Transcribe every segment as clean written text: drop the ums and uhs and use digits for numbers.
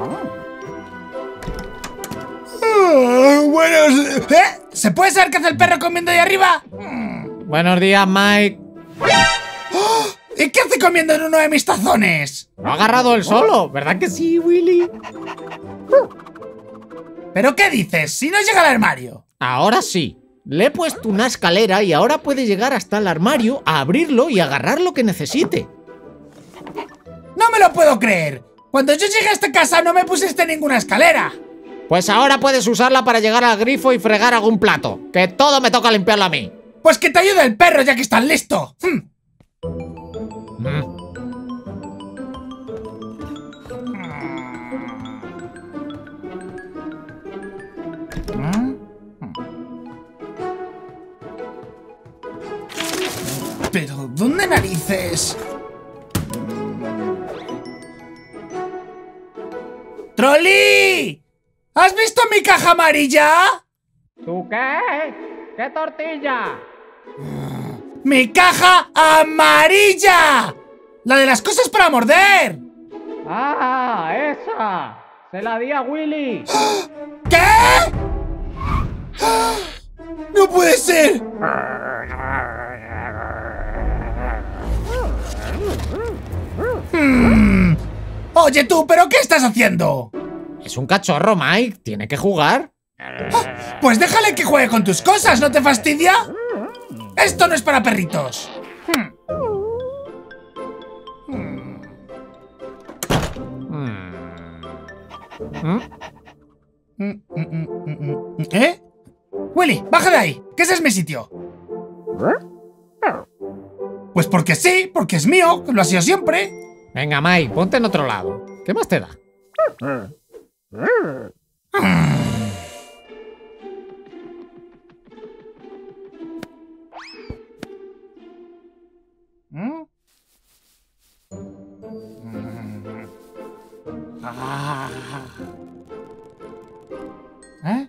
Buenos... ¿Se puede saber qué hace el perro comiendo ahí arriba? Buenos días, Mike. ¡Oh! ¿Y qué hace comiendo en uno de mis tazones? Lo ha agarrado él solo, ¿verdad que sí, Willy? ¿Pero qué dices? Si no llega al armario. Ahora sí. Le he puesto una escalera y ahora puede llegar hasta el armario, a abrirlo y agarrar lo que necesite. ¡No me lo puedo creer! Cuando yo llegué a esta casa no me pusiste ninguna escalera. Pues ahora puedes usarla para llegar al grifo y fregar algún plato. Que todo me toca limpiarlo a mí. Pues que te ayude el perro ya que estás listo. Pero, ¿dónde narices? ¡Trolli! ¿Has visto mi caja amarilla? ¿Tú qué? ¿Qué tortilla? ¡Mi caja amarilla! ¡La de las cosas para morder! ¡Ah, esa! ¡Se la di a Willy! ¿Qué? ¡No puede ser! Oye tú, ¿pero qué estás haciendo? Es un cachorro, Mike. Tiene que jugar. Pues déjale que juegue con tus cosas, ¿no te fastidia? Esto no es para perritos. ¿Eh? Willy, baja de ahí, que ese es mi sitio. Pues porque sí, porque es mío, que lo ha sido siempre. Venga, Mike, ponte en otro lado. ¿Qué más te da? ¿Eh?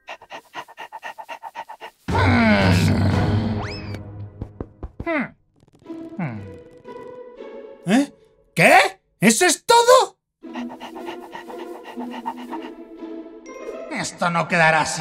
¿Eh? ¿Qué? ¿Eso es todo? Esto no quedará así.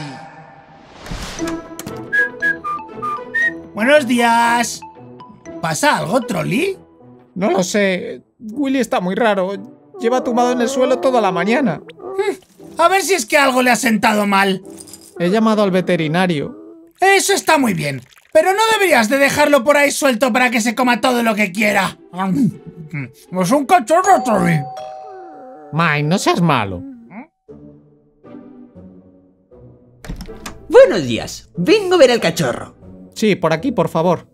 Buenos días. ¿Pasa algo, Trolli? No lo sé. Willy está muy raro. Lleva tumbado en el suelo toda la mañana. A ver si es que algo le ha sentado mal. He llamado al veterinario. Eso está muy bien. Pero no deberías de dejarlo por ahí suelto para que se coma todo lo que quiera. Es un cachorro, Trolli. Mike, no seas malo. Buenos días. Vengo a ver al cachorro. Sí, por aquí, por favor.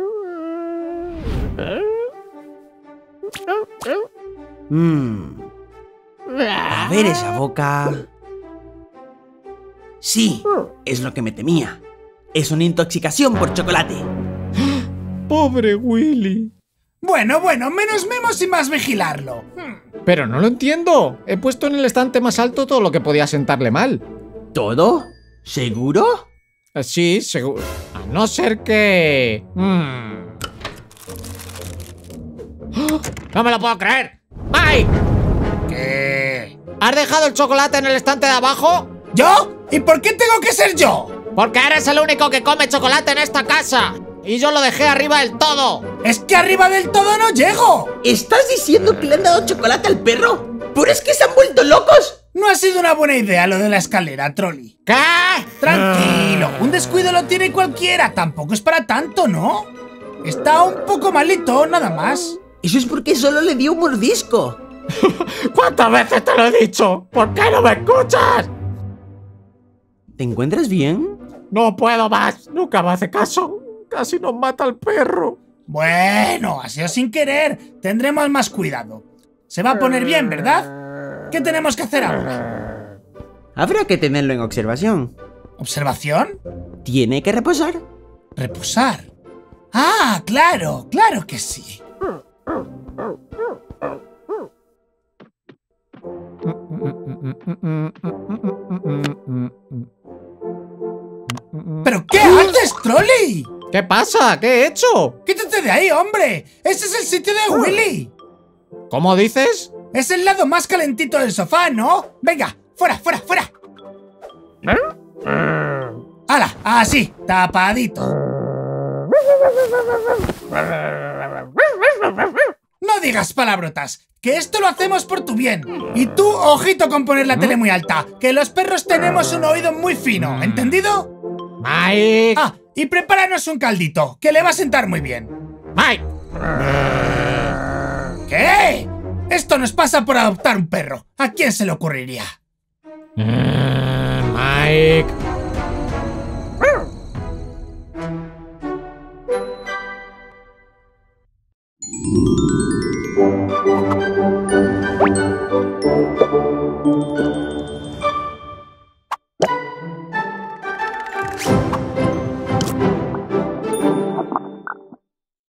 A ver esa boca. Sí, es lo que me temía. Es una intoxicación por chocolate. Pobre Willy. Bueno, menos mimos y más vigilarlo. Pero no lo entiendo. He puesto en el estante más alto todo lo que podía sentarle mal. ¿Todo? ¿Seguro? Sí, seguro. A no ser que... ¡No me lo puedo creer! ¡Mike! ¿Qué? ¿Has dejado el chocolate en el estante de abajo? ¿Yo? ¿Y por qué tengo que ser yo? Porque eres el único que come chocolate en esta casa. Y yo lo dejé arriba del todo. ¡Es que arriba del todo no llego! ¿Estás diciendo que le han dado chocolate al perro? ¿Pero es que se han vuelto locos? No ha sido una buena idea lo de la escalera, Trolli. ¿Qué? Tranquilo, un descuido lo tiene cualquiera. Tampoco es para tanto, ¿no? Está un poco malito, nada más. Eso es porque solo le dio un mordisco. ¿Cuántas veces te lo he dicho? ¿Por qué no me escuchas? ¿Te encuentras bien? No puedo más. Nunca me hace caso. Casi nos mata al perro. Bueno, ha sido sin querer. Tendremos más cuidado. Se va a poner bien, ¿verdad? ¿Qué tenemos que hacer ahora? Habrá que tenerlo en observación. ¿Observación? Tiene que reposar. ¿Reposar? Ah, claro, claro que sí. ¿Pero qué haces, Trolli? ¿Qué pasa? ¿Qué he hecho? ¡Quítate de ahí, hombre! ¡Ese es el sitio de Willy! ¿Cómo dices? Es el lado más calentito del sofá, ¿no? Venga, fuera, fuera, fuera. ¡Hala! Así, tapadito. No digas palabrotas, que esto lo hacemos por tu bien. Y tú, ojito con poner la tele muy alta, que los perros tenemos un oído muy fino, ¿entendido? Mike. Ah, y prepáranos un caldito, que le va a sentar muy bien. Mike. ¿Qué? Esto nos pasa por adoptar un perro. ¿A quién se le ocurriría? Mike.